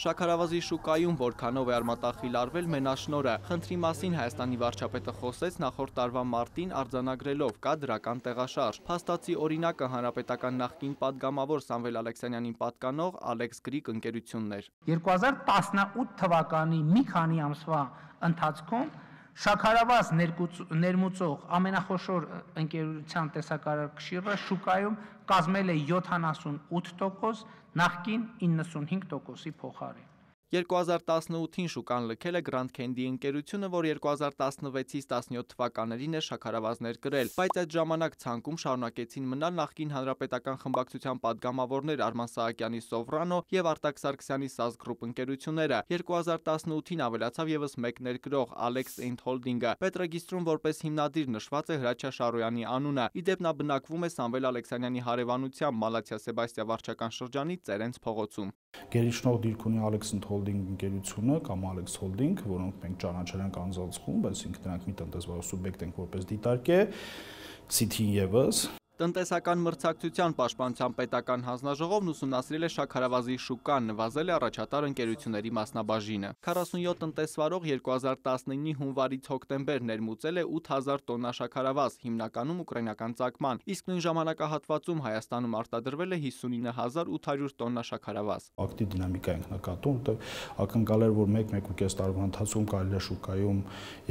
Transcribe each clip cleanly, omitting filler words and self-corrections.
Շաքարավազի շուկայում որքանով է արմատախիլ արվել մենաշնորհը։ Խնդրի մասին Հայաստանի վարչապետը խոսեց նախորդ տարվա մարտին արձանագրելով կա դրական տեղաշարժ։ Փաստացի օրինակը հանրապետական նախկին падգամավոր Սամվել Ալեքսանյանին պատկանող Alex Greek ընկերությունն էր։ 2018 թվականի մի քանի ամսվա ընթացքում շաքարավազ ներմուծող ամենախոշոր ընկերության տեսակարգշիռը շուկայում կազմել է 78%, նախկին 95%-ի փոխարեն։ 2018-ին շուկան լքել է Grand Candy ընկերությունը, որ 2016-ից 17 թվականներին է շաքարավազներ կրել, բայց այդ ժամանակ ցանկում շարունակեցին մնալ նախկին հանրապետական խմբակցության падգամավորներ Արման Սահակյանի Սովրանո եւ Արտակ Սարգսյանի SAS Group ընկերությունները։ 2018-ին ավելացավ եւս մեկ ներկրող Alex End Holding-ը։ Պետրեգիստրում որպես հիմնադիր նշված է Հրաչյա Շարոյանի անունը։ Իդեպ նա բնակվում է Սամվել Ալեքսանյանի հարևանությամբ Մալաթիա Սեբաստիա վարչական շրջանի Ծերենց փողոցում։ Գերիշխնող դիրք ունի Alex End Holding ընկերությունը կամ Alex Holding, որոնք մենք ճանաչել ենք անձանց խումբ, այսինքն դրանք մի տնտեսվարող սուբյեկտ են որպես դիտարկե, City-ին եւս։ Տնտեսական մրցակցության պաշտպանության պետական հանձնաժողովն ուսումնասիրել է շաքարավազի շուկան, նվազել է առաջատար ընկերությունների մասնաբաժինը։ 47 տնտեսվարող 2019-ի հունվարից հոկտեմբեր ներմուծել է 8000 տոննա շաքարավազ, հիմնականում ուկրաինական ծագման, իսկ նույն ժամանակահատվածում Հայաստանում արտադրվել է 59800 տոննա շաքարավազ։ Ակտիվ դինամիկա ենք նկատում, որտեղ ակնկալ էր, որ 1-1.5 տարվա ընթացքում կարելի է շուկայում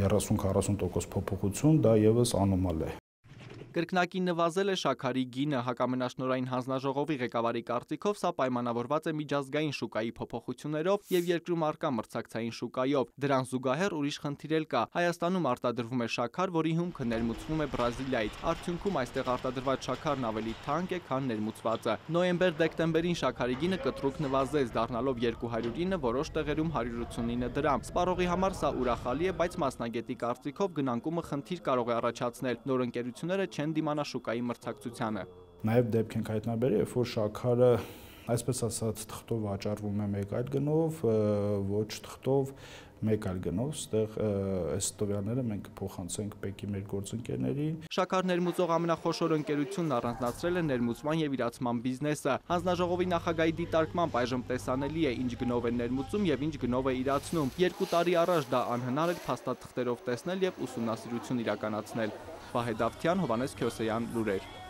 30-40% փոփոխություն, դա եւս անոմալ է։ Կրկնակի նվազել է շաքարի գինը, հակամենաշնորհային հանձնաժողովի ղեկավարի կարծիքով սա պայմանավորված է միջազգային շուկայի փոփոխություններով եւ երկրում առկա մրցակցային շուկայով։ Դրան զուգահեռ ուրիշ խնդիր էլ կա։ Հայաստանում արտադրվում է շաքար, որի հումքը ներմուծվում է Բրազիլիայից։ Արդյունքում այստեղ արտադրված շաքարն ավելի թանկ է, քան ներմուծվածը։ Նոյեմբեր-դեկտեմբերին շաքարի գինը կտրուկ նվազեց, դառնալով 209, որոշ տեղերում 189 դրամ։ Սպառողի համար սա ուրախալի է, բայց մասնագետի կարծիքով գնանկումը խնդիր կարող է առաջացնել։ Նոր ընկերությունները չեն դիմանա շուկայի մրցակցությանը։ Նաև դեպք ենք հայտնաբերել, երբ որ շաքարը, այսպես ասած, թղթով վաճառվում է մեկ այլ գնով, ոչ թղթով մեկ այլ գնով, այստեղ այս տվյալները մենք կփոխանցենք ՊԵԿ-ի մեր գործընկերներին։ Շաքար ներմուծող ամենախոշոր ընկերությունն առանձնացրել է ներմուծման եւ իրացման բիզնեսը։ Հանձնաժողովի նախագահի դիտարկմամբ այժմ տեսանելի է ինչ գնով է ներմուծում եւ ինչ գնով է իրացնում։ 2 տարի առաջ դա անհնար էր փաստաթղթերով տեսնել եւ ուսումնասիրություն իրականացնել։ Վահե Դավթյան, Հովհաննես Քյոսեյան, լուրեր։